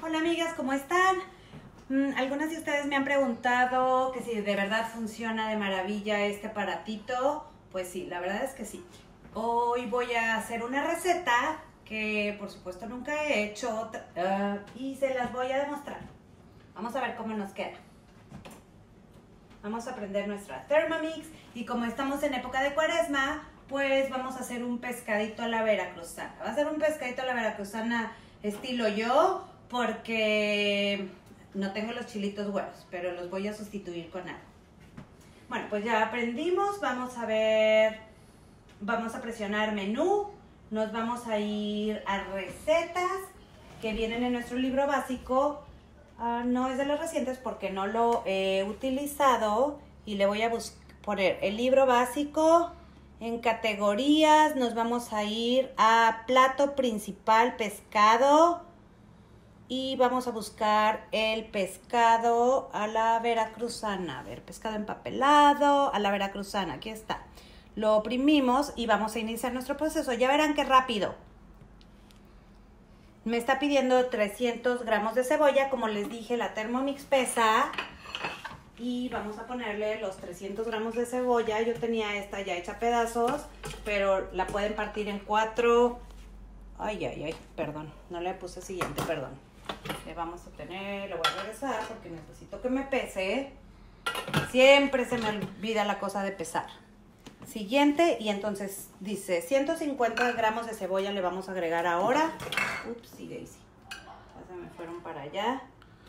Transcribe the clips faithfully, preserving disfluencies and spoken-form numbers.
Hola amigas, ¿cómo están? Mm, algunas de ustedes me han preguntado que si de verdad funciona de maravilla este aparatito. Pues sí, la verdad es que sí. Hoy voy a hacer una receta que por supuesto nunca he hecho uh, y se las voy a demostrar. Vamos a ver cómo nos queda. Vamos a prender nuestra Thermomix y como estamos en época de cuaresma, pues vamos a hacer un pescadito a la veracruzana. Va a ser un pescadito a la veracruzana estilo yo, porque no tengo los chilitos güeros, pero los voy a sustituir con algo. Bueno, pues ya aprendimos, vamos a ver, vamos a presionar menú, nos vamos a ir a recetas que vienen en nuestro libro básico. Uh, no es de los recientes porque no lo he utilizado y le voy a poner el libro básico. En categorías nos vamos a ir a plato principal pescado y vamos a buscar el pescado a la veracruzana. A ver, pescado empapelado a la veracruzana, aquí está. Lo oprimimos y vamos a iniciar nuestro proceso. Ya verán qué rápido. Me está pidiendo trescientos gramos de cebolla, como les dije, la Thermomix pesa. Y vamos a ponerle los trescientos gramos de cebolla. Yo tenía esta ya hecha a pedazos, pero la pueden partir en cuatro. Ay, ay, ay, perdón, no le puse siguiente, perdón. Le vamos a tener, le voy a regresar porque necesito que me pese. Siempre se me olvida la cosa de pesar. Siguiente, y entonces dice ciento cincuenta gramos de cebolla le vamos a agregar ahora. Ups, sí, Daisy. Ya se me fueron para allá.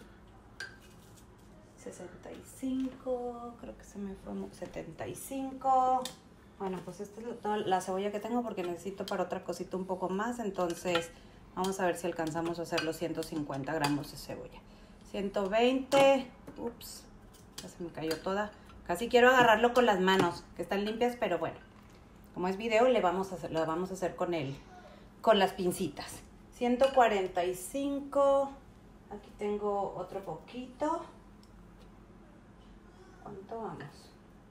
sesenta y cinco, creo que se me fue setenta y cinco. Bueno, pues esta es toda la cebolla que tengo porque necesito para otra cosita un poco más. Entonces vamos a ver si alcanzamos a hacer los ciento cincuenta gramos de cebolla. ciento veinte, ups, ya se me cayó toda. Casi quiero agarrarlo con las manos, que están limpias, pero bueno, como es video, le vamos a hacer, lo vamos a hacer con el, con las pincitas. ciento cuarenta y cinco, aquí tengo otro poquito. ¿Cuánto vamos?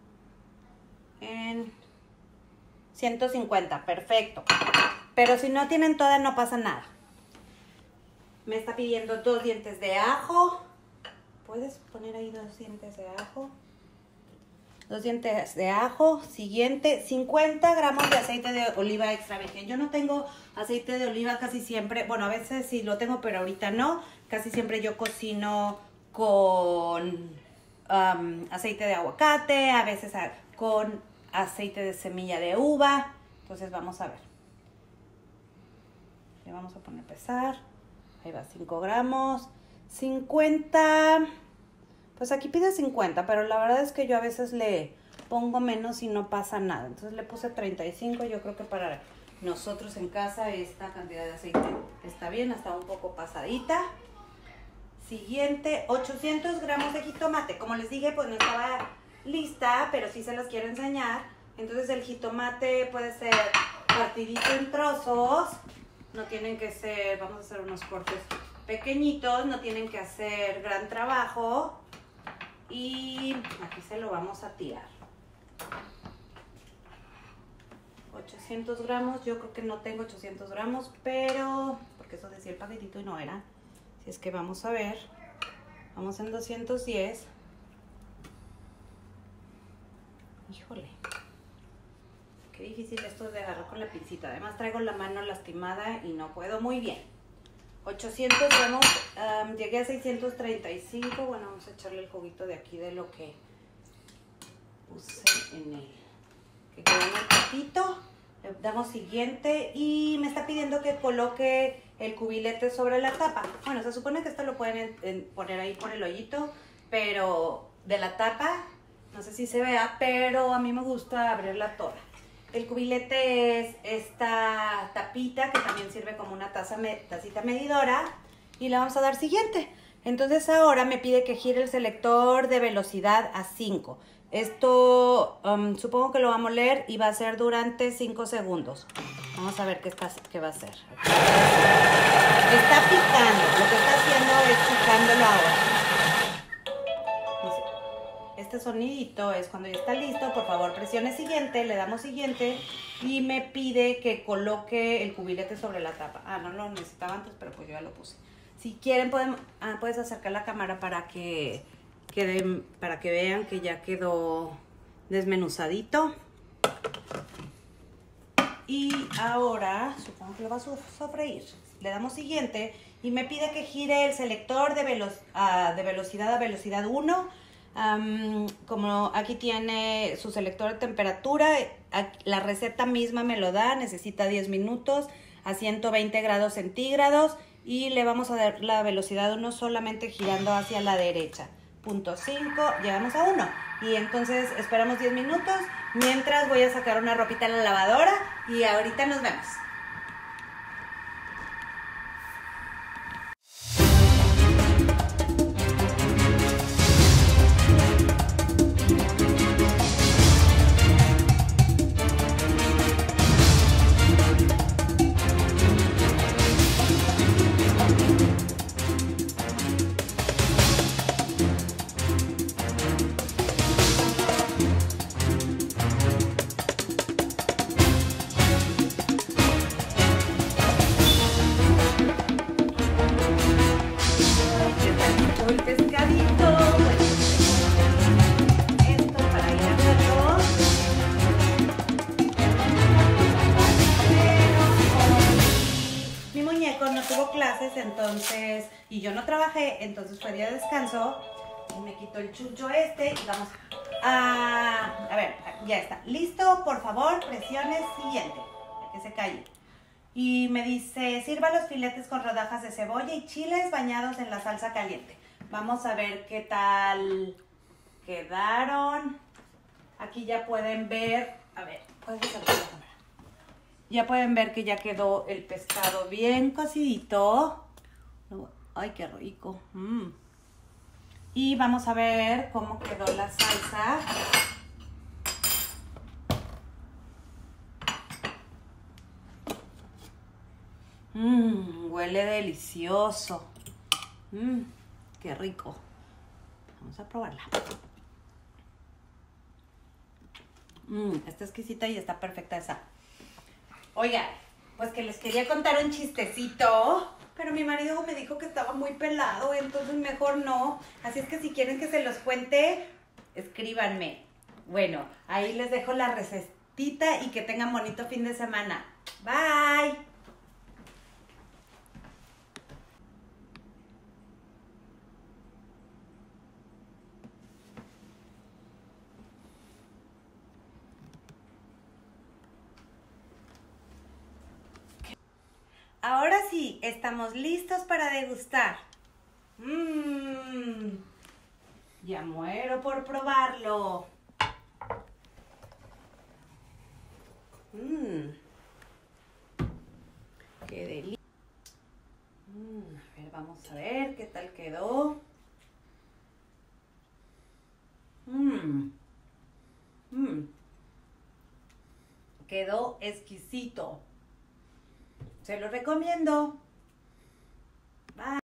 En ciento cincuenta, perfecto. Pero si no tienen toda, no pasa nada. Me está pidiendo dos dientes de ajo. ¿Puedes poner ahí dos dientes de ajo? Dos dientes de ajo. Siguiente, cincuenta gramos de aceite de oliva extra virgen. Yo no tengo aceite de oliva casi siempre. Bueno, a veces sí lo tengo, pero ahorita no. Casi siempre yo cocino con um, aceite de aguacate, a veces con aceite de semilla de uva. Entonces vamos a ver. Le vamos a poner a pesar. Ahí va, cinco gramos. cincuenta. Pues aquí pide cincuenta, pero la verdad es que yo a veces le pongo menos y no pasa nada. Entonces le puse treinta y cinco. Yo creo que para nosotros en casa esta cantidad de aceite está bien, hasta un poco pasadita. Siguiente, ochocientos gramos de jitomate. Como les dije, pues no estaba lista, pero sí se los quiero enseñar. Entonces el jitomate puede ser partidito en trozos. No tienen que ser, vamos a hacer unos cortes pequeñitos, no tienen que hacer gran trabajo. Y aquí se lo vamos a tirar. ochocientos gramos, yo creo que no tengo ochocientos gramos, pero, porque eso decía el paquetito y no era. Si es que vamos a ver, vamos en doscientos diez. Híjole, qué difícil esto de agarrar con la pincita. Además traigo la mano lastimada y no puedo muy bien. ochocientos gramos, um, llegué a seiscientos treinta y cinco. Bueno, vamos a echarle el juguito de aquí de lo que puse en el, que quedó en el platito. Le damos siguiente y me está pidiendo que coloque el cubilete sobre la tapa. Bueno, se supone que esto lo pueden en, en poner ahí por el hoyito, pero de la tapa, no sé si se vea, pero a mí me gusta abrirla toda. El cubilete es esta tapita que también sirve como una taza, tacita medidora y le vamos a dar siguiente. Entonces ahora me pide que gire el selector de velocidad a cinco. Esto um, supongo que lo va a moler y va a ser durante cinco segundos. Vamos a ver qué, está, qué va a hacer. Está picando, lo que está haciendo es picándolo ahora. Este sonidito es cuando ya está listo. Por favor presione siguiente, le damos siguiente y me pide que coloque el cubilete sobre la tapa. Ah, no lo necesitaba antes, pero pues yo ya lo puse. Si quieren, pueden, ah, puedes acercar la cámara para que, quede, para que vean que ya quedó desmenuzadito. Y ahora, supongo que lo va a sofreír. Le damos siguiente y me pide que gire el selector de, velo uh, de velocidad a velocidad uno. Um, como aquí tiene su selector de temperatura, la receta misma me lo da, necesita diez minutos a ciento veinte grados centígrados y le vamos a dar la velocidad uno solamente girando hacia la derecha. Punto cinco, llegamos a uno y entonces esperamos diez minutos mientras voy a sacar una ropita en la lavadora y ahorita nos vemos. El pescadito, bueno, esto para ir a verlo. Pero mi muñeco no tuvo clases, entonces, y yo no trabajé, entonces fue día de descanso. Y me quito el chucho este y vamos a, a ver, ya está. Listo, por favor, presione siguiente, que se calle. Y me dice, sirva los filetes con rodajas de cebolla y chiles bañados en la salsa caliente. Vamos a ver qué tal quedaron. Aquí ya pueden ver, a ver, puedes acercar la cámara. Ya pueden ver que ya quedó el pescado bien cocidito. Ay, qué rico. Mm. Y vamos a ver cómo quedó la salsa. Mmm, huele delicioso. Mmm. Qué rico. Vamos a probarla. Mmm, está exquisita y está perfecta esa. Oigan, pues que les quería contar un chistecito, pero mi marido me dijo que estaba muy pelado, entonces mejor no. Así es que si quieren que se los cuente, escríbanme. Bueno, ahí les dejo la recetita y que tengan bonito fin de semana. Bye. Ahora sí, estamos listos para degustar. Mmm, ya muero por probarlo. Mmm, qué delicia. Mm, a ver, vamos a ver qué tal quedó. Mmm, mmm, quedó exquisito. Se lo recomiendo. Bye.